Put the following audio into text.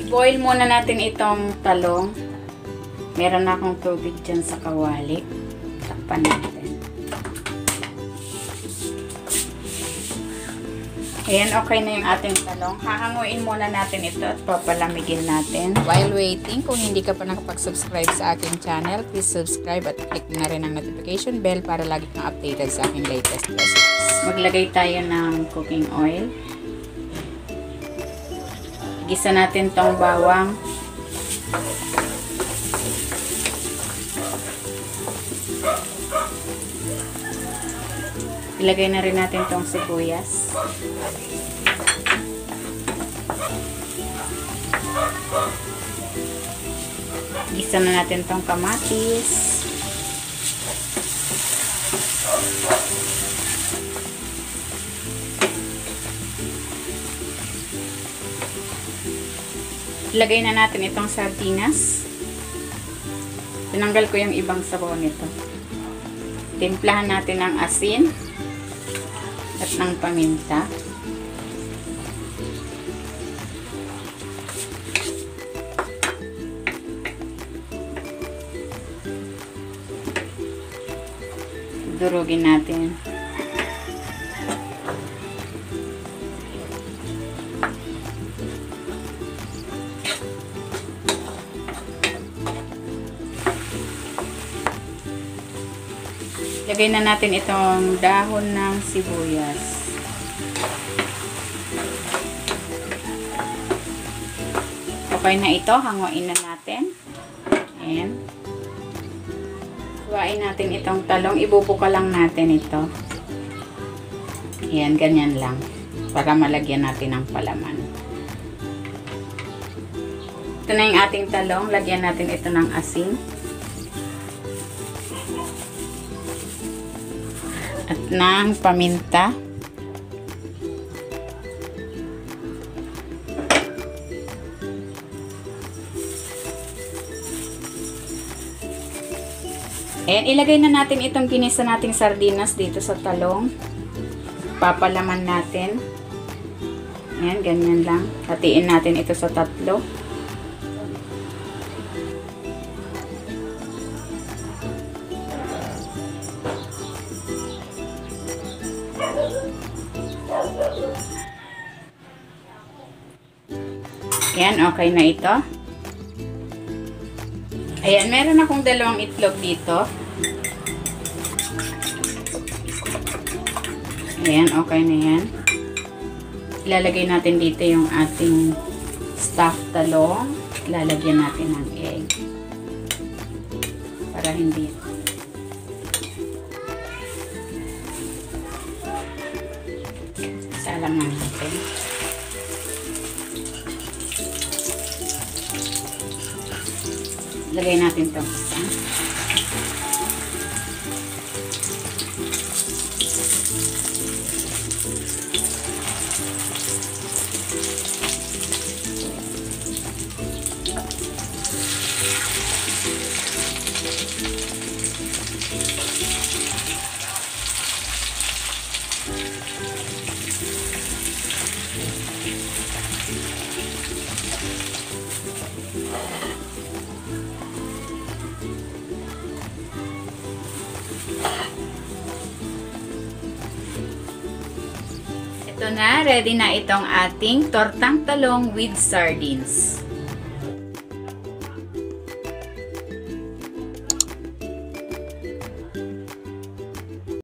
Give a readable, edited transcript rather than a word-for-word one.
I-boil muna natin itong talong. Meron na akong tubig dyan sa kawali. Takpan natin. Ayan, okay na yung ating talong. Hahanguin muna natin ito at papalamigin natin. While waiting, kung hindi ka pa nakapag-subscribe sa aking channel, please subscribe at click na rin ang notification bell para lagi kang updated sa aking latest recipes. Maglagay tayo ng cooking oil. Gisa natin tong bawang. Ilagay na rin natin tong sibuyas. Gisa na natin tong kamatis. Ilagay na natin itong sardinas. Tinanggal ko yung ibang sabaw nito. Timplahan natin ng asin at ng paminta. Durugin natin. Lagay na natin itong dahon ng sibuyas. Okay na ito, hanguin na natin. Ayan. Kuhain natin itong talong, ibubuka lang natin ito. Ayan, ganyan lang. Para malagyan natin ng palaman. Ito na yung ating talong, lagyan natin ito ng asin. At ng paminta. Ayan, ilagay na natin itong ginisa nating sardinas dito sa talong. Papalaman natin. Ayan, ganyan lang. Hatiin natin ito sa tatlo. Ayan, okay na ito. Ayan, meron akong dalawang itlog dito. Ayan, okay na yan. Ilalagay natin dito yung ating stuffed talong. Ilalagyan natin ng egg. Para hindi. Salang na natin. Lagay natin itong isa. Ito na, ready na itong ating tortang talong with sardines.